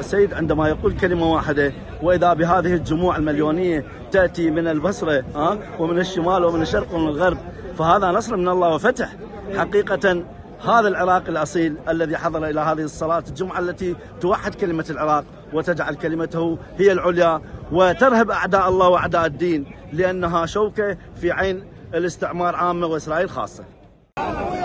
السيد عندما يقول كلمة واحدة، وإذا بهذه الجموع المليونية تأتي من البصرة ومن الشمال ومن الشرق ومن الغرب، فهذا نصر من الله وفتح. حقيقة هذا العراق الأصيل الذي حضر إلى هذه الصلاة الجمعة التي توحد كلمة العراق وتجعل كلمته هي العليا وترهب أعداء الله وأعداء الدين، لأنها شوكة في عين الاستعمار عامة وإسرائيل خاصة.